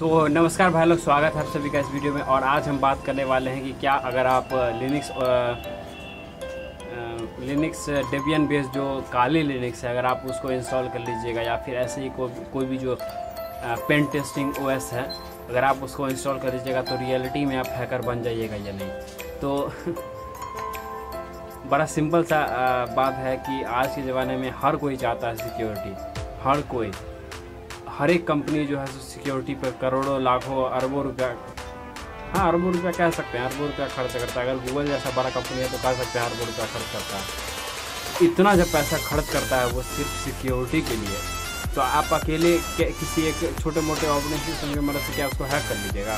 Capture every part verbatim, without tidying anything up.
तो नमस्कार भाई लोग, स्वागत है आप सभी का इस वीडियो में। और आज हम बात करने वाले हैं कि क्या अगर आप लिनक्स लिनक्स डेबियन बेस जो काली लिनक्स है, अगर आप उसको इंस्टॉल कर लीजिएगा या फिर ऐसे ही को, कोई भी जो पेन टेस्टिंग ओएस है, अगर आप उसको इंस्टॉल कर लीजिएगा तो रियलिटी में आप हैकर बन जाइएगा या नहीं। तो बड़ा सिंपल सा बात है कि आज के ज़माने में हर कोई चाहता है सिक्योरिटी। हर कोई, हर एक कंपनी जो है सिक्योरिटी पर करोड़ों लाखों अरबों रुपया, हाँ अरबों रुपया कह सकते हैं, अरबों रुपया खर्च करता है। अगर गूगल जैसा बड़ा कंपनी है तो कह सकते हैं अरबों रुपया खर्च करता है। इतना जब पैसा खर्च करता है वो सिर्फ सिक्योरिटी के लिए, तो आप अकेले किसी एक छोटे मोटे ऑर्गेनाइजेशन सिस्टम की मदद से क्या उसको हैक कर लीजिएगा?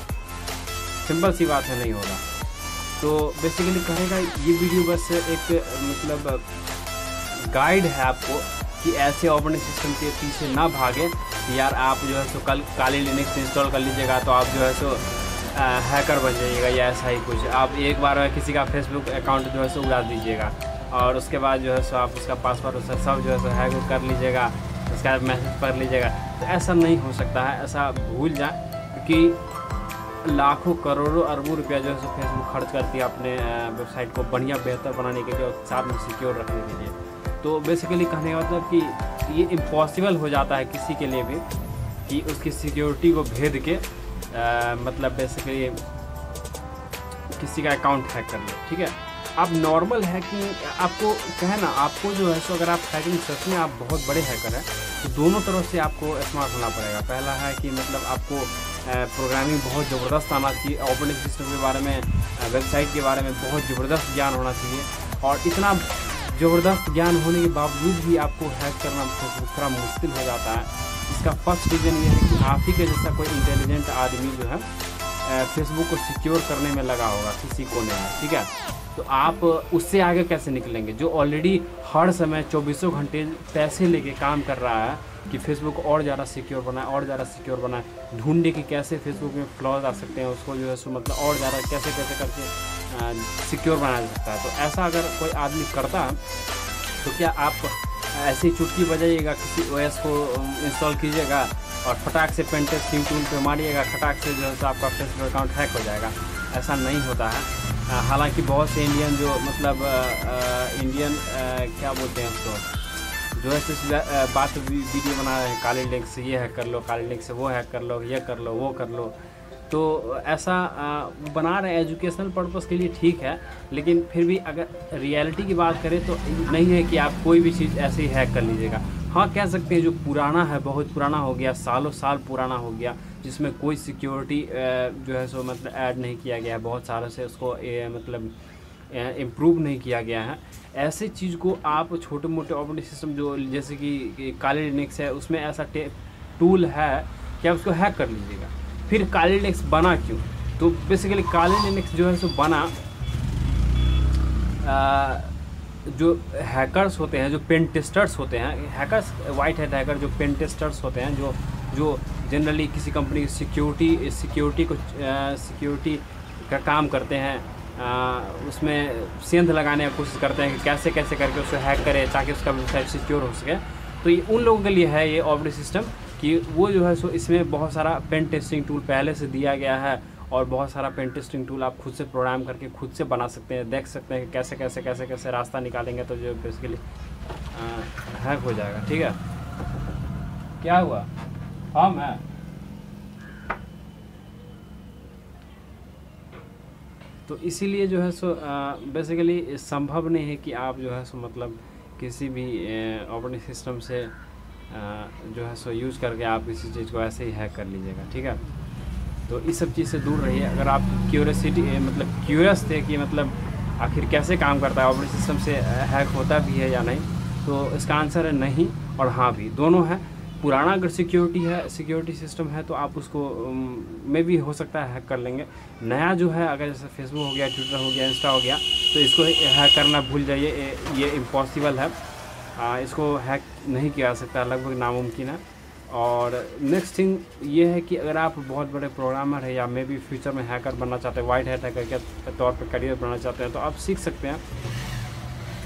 सिंपल सी बात है, नहीं होगा। तो बेसिकली कहेगा ये वीडियो बस एक मतलब गाइड है आपको कि ऐसे ऑपरेटिंग सिस्टम के पीछे ना भागे कि यार आप जो है सो कल काली लिनक्स इंस्टॉल कर लीजिएगा तो आप जो है सो हैकर बन जाइएगा या ऐसा ही कुछ। आप एक बार किसी का फेसबुक अकाउंट जो है सो उड़ा दीजिएगा और उसके बाद जो है सो आप उसका पासवर्ड उसका सब जो है सो हैक कर लीजिएगा, उसके बाद मैसेज पढ़ लीजिएगा। तो ऐसा नहीं हो सकता है, ऐसा भूल जाए, क्योंकि लाखों करोड़ों अरबों रुपया जो है सो फेसबुक खर्च करती है अपने वेबसाइट को बढ़िया बेहतर बनाने के लिए और साथ में सिक्योर रखने के लिए। तो बेसिकली कहने का मतलब कि ये इम्पॉसिबल हो जाता है किसी के लिए भी कि उसकी सिक्योरिटी को भेद के आ, मतलब बेसिकली किसी का अकाउंट हैक कर ले। ठीक है, अब नॉर्मल है कि आपको कहे ना, आपको जो है सो अगर आप हैकिंग सच में आप बहुत बड़े हैकर हैं तो दोनों तरफ से आपको स्मार्ट होना पड़ेगा। पहला है कि मतलब आपको प्रोग्रामिंग बहुत ज़बरदस्त आना चाहिए, ऑपरेटिंग सिस्टम के बारे में, वेबसाइट के बारे में बहुत ज़बरदस्त ज्ञान होना चाहिए। और इतना ज़बरदस्त ज्ञान होने के बावजूद भी आपको हैक करना थोड़ा मुश्किल हो जाता है। इसका फर्स्ट रीज़न ये है कि आप ही के जैसा कोई इंटेलिजेंट आदमी जो है फेसबुक को सिक्योर करने में लगा होगा किसी कोने में। ठीक है, तो आप उससे आगे कैसे निकलेंगे जो ऑलरेडी हर समय चौबीसों घंटे पैसे लेके काम कर रहा है कि फेसबुक और ज़्यादा सिक्योर बनाए और ज़्यादा सिक्योर बनाए, ढूंढे कि कैसे फेसबुक में फ्लॉज आ सकते हैं, उसको जो है सो मतलब और ज़्यादा कैसे कैसे करके सिक्योर बनाया जा सकता है। तो ऐसा अगर कोई आदमी करता तो क्या आप ऐसे ही चुटकी बजाइएगा, किसी ओएस को इंस्टॉल कीजिएगा और फटाक से पेन टेस्टिंग टूल पे मारिएगा, फटाक से जो है सो आपका फेसबुक अकाउंट हैक हो जाएगा? ऐसा नहीं होता है। हालांकि बहुत से इंडियन जो मतलब इंडियन क्या बोलते हैं उसको, जो है बात वीडियो बना रहे हैं काली लिंक से ये हैक कर लो, काली लिंक से वो हैक कर लो, ये कर लो, वो कर लो, तो ऐसा बना रहे हैं एजुकेशनल पर्पस के लिए, ठीक है। लेकिन फिर भी अगर रियलिटी की बात करें तो नहीं है कि आप कोई भी चीज़ ऐसे ही हैक कर लीजिएगा। हाँ, कह सकते हैं जो पुराना है, बहुत पुराना हो गया, सालों साल पुराना हो गया, जिसमें कोई सिक्योरिटी जो है सो मतलब ऐड नहीं किया गया है, बहुत सालों से उसको ए, मतलब इम्प्रूव नहीं किया गया है, ऐसे चीज़ को आप छोटे मोटे ऑपरेटिंग सिस्टम जो जैसे कि काली लिनक्स है उसमें ऐसा टूल है कि आप उसको हैक कर लीजिएगा। फिर काली लिनक्स बना क्यों? तो बेसिकली काली लिनक्स जो है सो बना, आ, जो हैकर्स होते हैं, जो पेन टेस्टर्स होते हैं, हैकर्स वाइट हैट हैकर जो पेन टेस्टर्स होते हैं, जो जो जनरली किसी कंपनी की सिक्योरिटी सिक्योरिटी को सिक्योरिटी का काम करते हैं, आ, उसमें सेंध लगाने की कोशिश करते हैं कि कैसे कैसे करके उसको हैक करें ताकि उसका वेबसाइट सिक्योर हो सके। तो ये उन लोगों के लिए है ये ऑपरेटिंग सिस्टम कि वो जो है सो इसमें बहुत सारा पेन टेस्टिंग टूल पहले से दिया गया है और बहुत सारा पेन टेस्टिंग टूल आप खुद से प्रोग्राम करके खुद से बना सकते हैं, देख सकते हैं कि कैसे कैसे कैसे कैसे रास्ता निकालेंगे तो जो बेसिकली हैक हो जाएगा। ठीक है, क्या हुआ? हाँ मैं तो इसीलिए जो है सो बेसिकली संभव नहीं है कि आप जो है सो मतलब किसी भी ऑपरेटिंग सिस्टम से आ, जो है सो यूज़ करके आप किसी चीज़ को ऐसे ही हैक कर लीजिएगा। ठीक है, तो इस सब चीज़ से दूर रहिए। अगर आप क्यूरियसिटी मतलब क्यूरियस थे कि मतलब आखिर कैसे काम करता है, ऑपरेटिंग सिस्टम से हैक होता भी है या नहीं, तो इसका आंसर है नहीं और हाँ भी, दोनों है। पुराना अगर सिक्योरिटी है, सिक्योरिटी सिस्टम है तो आप उसको में भी हो सकता है हैक कर लेंगे। नया जो है, अगर जैसे फेसबुक हो गया, ट्विटर हो गया, इंस्टा हो गया, तो इसको हैक करना भूल जाइए, ये इम्पॉसिबल है, आ, इसको हैक नहीं किया जा सकता, लगभग नामुमकिन है। और नेक्स्ट थिंग ये है कि अगर आप बहुत बड़े प्रोग्रामर है या मे भी फ्यूचर में हैकर बनना चाहते हैं, वाइट हैट हैकर के तौर पर करियर बनाना चाहते हैं, तो आप सीख सकते हैं।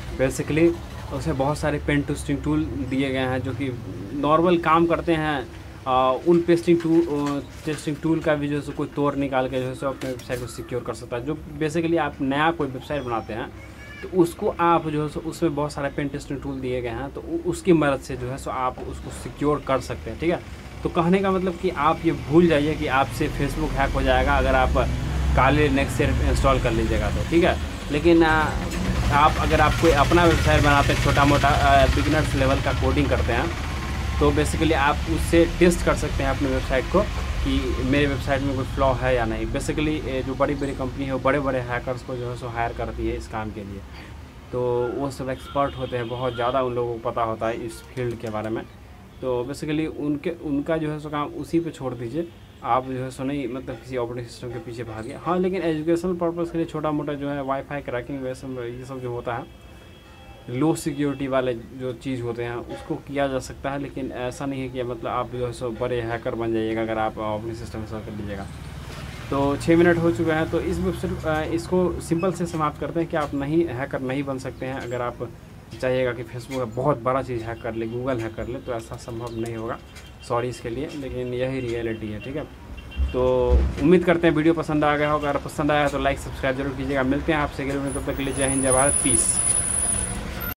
बेसिकली उसमें बहुत सारे पेन टेस्टिंग टूल दिए गए हैं जो कि नॉर्मल काम करते हैं आ, उन पेस्टिंग टूल टेस्टिंग टूल का भी जो है कोई तोड़ निकाल के जो है सो अपने वेबसाइट को सिक्योर कर सकता है। जो बेसिकली आप नया कोई वेबसाइट बनाते हैं तो उसको आप जो है सो उसमें बहुत सारे पेन टेस्टिंग टूल दिए गए हैं, तो उसकी मदद से जो है सो आप उसको सिक्योर कर सकते हैं। ठीक है, तो कहने का मतलब कि आप ये भूल जाइए कि आपसे फेसबुक हैक हो जाएगा अगर आप काले नेक्स्ट से इंस्टॉल कर लीजिएगा तो। ठीक है, लेकिन आप अगर आप कोई अपना वेबसाइट बनाते हैं, छोटा मोटा बिगिनर्स लेवल का कोडिंग करते हैं, तो बेसिकली आप उससे टेस्ट कर सकते हैं अपने वेबसाइट को कि मेरे वेबसाइट में कोई फ्लॉ है या नहीं। बेसिकली जो बड़ी बड़ी कंपनी है वो बड़े बड़े हैकर्स को जो है सो हायर करती है इस काम के लिए, तो वो सब एक्सपर्ट होते हैं, बहुत ज़्यादा उन लोगों को पता होता है इस फील्ड के बारे में। तो बेसिकली उनके उनका जो है सो काम उसी पे छोड़ दीजिए, आप जो है सो नहीं मतलब किसी ऑपरेटिंग सिस्टम के पीछे भागिए। हाँ, लेकिन एजुकेशनल पर्पज़ के लिए छोटा मोटा जो है वाईफाई क्रैकिंग वैसे ये सब जो होता है, लो सिक्योरिटी वाले जो चीज़ होते हैं उसको किया जा सकता है, लेकिन ऐसा नहीं है कि मतलब आप जो है सो बड़े हैकर बन जाइएगा अगर आप ऑपरेटिंग सिस्टम इंस्टॉल कर लीजिएगा। तो छः मिनट हो चुके हैं, तो इस वेबसाइट इसको सिंपल से समाप्त करते हैं कि आप नहीं हैकर नहीं बन सकते हैं। अगर आप चाहिएगा कि फेसबुक बहुत बड़ा चीज़ हैक कर ले, गूगल हैक कर ले, तो ऐसा संभव नहीं होगा, सॉरी इसके लिए, लेकिन यही रियलिटी है। ठीक है, तो उम्मीद करते हैं वीडियो पसंद आ गया होगा। अगर पसंद आया तो लाइक सब्सक्राइब जरूर कीजिएगा। मिलते हैं आपसे अगले वीडियो में, तब तक के लिए जय हिंद, जय भारत, पीस।